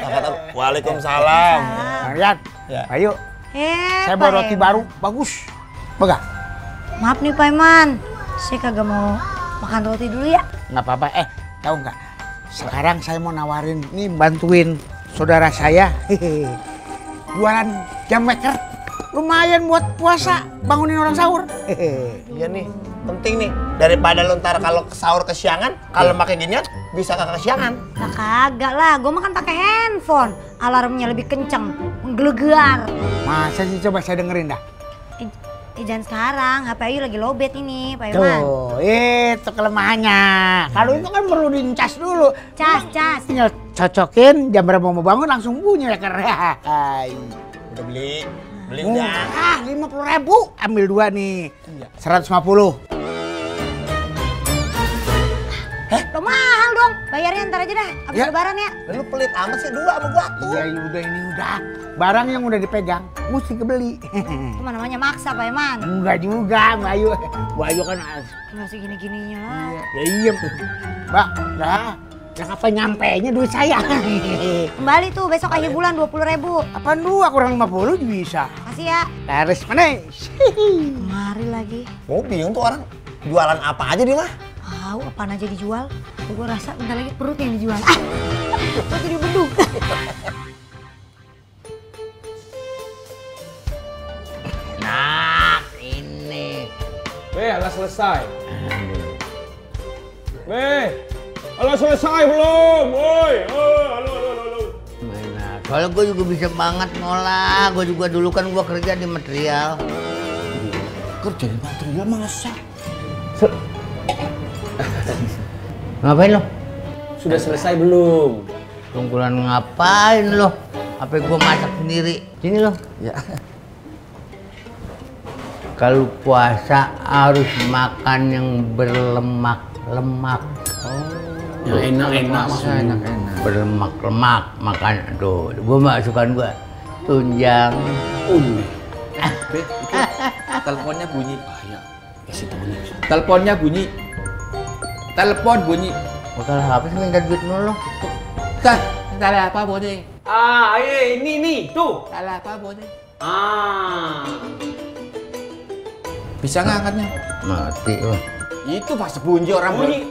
Waalaikumsalam. Rian, Ya. ayo. Saya bawa roti baru, bagus. Baga. Maaf nih Pak Iman, saya kagak mau makan roti dulu ya. Nggak apa-apa. Tahu nggak? Sekarang saya mau nawarin nih bantuin saudara saya. Jualan jam maker. Lumayan buat puasa, bangunin orang sahur. Iya nih, penting nih. Daripada lu ntar kalau sahur kesiangan, kalau pakai ginian bisa kagak kesiangan. Nah kagak lah, gue makan pakai handphone. Alarmnya lebih kenceng, menggelegar. Masa sih, coba saya dengerin dah. Jangan sekarang, HP Ayu lagi lowbat ini Pak Iman. Tuh, itu kelemahannya. Kalau itu kan perlu dincas dulu. Cas. Tinggal cocokin, jam berapa mau bangun langsung bunyi ya karena. Udah beli udah. 50.000, ambil 2 nih. 150. Lo mahal dong, bayarnya ntar aja dah, abis lebaran ya. Lu pelit amat sih, 2 sama gua tuh. Iya udah, ini udah. Barang yang udah dipegang, mesti kebeli. Itu namanya maksa Pak Iman. Enggak juga, Mbak Ayu. Mbak Ayu kan Nggak segini-gininya lah. ya iya. Mbak, dah kapan nyampenya duit saya? Kembali tuh besok akhir bulan 20.000. Apaan 2 kurang 50 bisa. Kasih ya. Taris manis. Mari lagi. Gua bingung tuh orang jualan apa aja dia mah. Tahu apaan aja dijual. Gue rasa bentar lagi perut yang dijual. Perut jadi beduk. Nah, ini. Alah selesai. Alah selesai belum? Woi, halo. Mana? Soalnya gue juga bisa banget ngolah. Gue juga dulu kan gue kerja di material. Kerja di material masa? Ngapain lo? Sudah selesai belum? Tunggulan ngapain lo? Apa gue masak sendiri? Sini lo. Ya. Kalau puasa harus makan yang berlemak-lemak. Yang enak-enak maksudnya. Berlemak-lemak makan. Aduh, gue masukan gue tunjang. Be, itu teleponnya bunyi. Ya, kasih tahunya. Teleponnya bunyi. Telepon bunyi. Bakal apa sih minta duit mulu? Salah apa boleh? Ini tuh. Salah apa boleh? Bisa nggak angkatnya? Mati lo. Itu pas bunyi orang bunyi.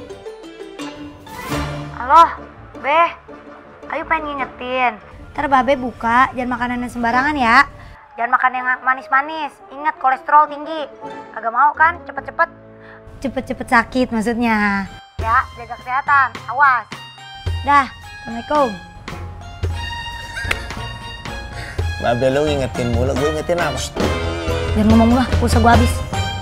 Halo, Beh. Ayo pengen ngingetin. Ntar Babe buka, jangan makanan sembarangan ya. Jangan makan yang manis-manis. Ingat kolesterol tinggi. Kagak mau kan? Cepet-cepet sakit maksudnya. Ya, jaga kesehatan. Awas. Dah, Assalamualaikum. Babe lu ngingetin mulu, gue ingetin apa? Jangan ngomong lah, pulsa gua habis.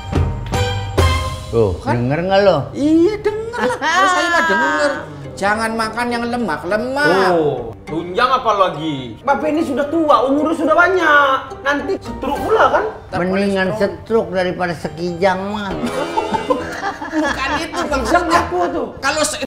Tuh, denger nggak lo? Iya denger lah. Kalau saya mah denger. Jangan makan yang lemak-lemak. Oh, tunjang apa lagi? Bapak ini sudah tua, umurnya sudah banyak. Nanti stroke pula kan? Mendingan stroke daripada sekijang mah. Bukan itu maksudnya. Apa tuh? Kalau